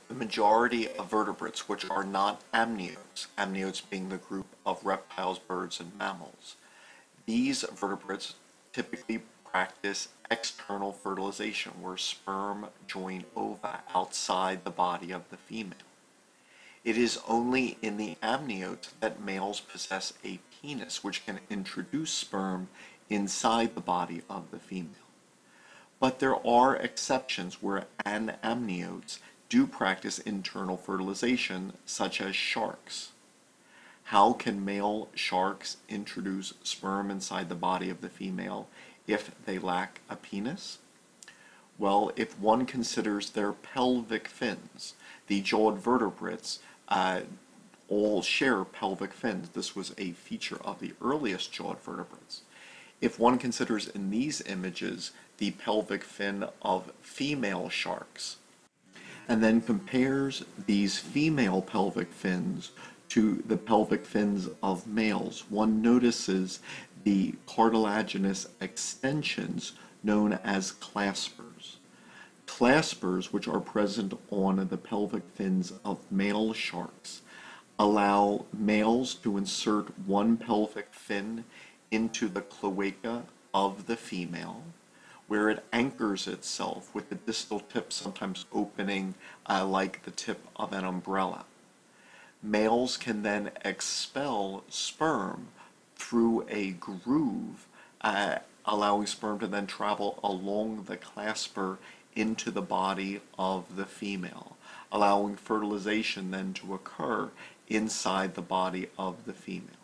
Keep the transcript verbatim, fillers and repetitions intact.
The majority of vertebrates, which are not amniotes, amniotes being the group of reptiles, birds, and mammals, these vertebrates typically practice external fertilization, where sperm join ova outside the body of the female. It is only in the amniotes that males possess a penis, which can introduce sperm inside the body of the female. But there are exceptions where anamniotes do practice internal fertilization, such as sharks. How can male sharks introduce sperm inside the body of the female if they lack a penis? Well, if one considers their pelvic fins, the jawed vertebrates uh, all share pelvic fins. This was a feature of the earliest jawed vertebrates. If one considers in these images the pelvic fin of female sharks, and then compares these female pelvic fins to the pelvic fins of males, one notices the cartilaginous extensions known as claspers. Claspers, which are present on the pelvic fins of male sharks, allow males to insert one pelvic fin into the cloaca of the female, where it anchors itself with the distal tip sometimes opening uh, like the tip of an umbrella. Males can then expel sperm through a groove, uh, allowing sperm to then travel along the clasper into the body of the female, allowing fertilization then to occur inside the body of the female.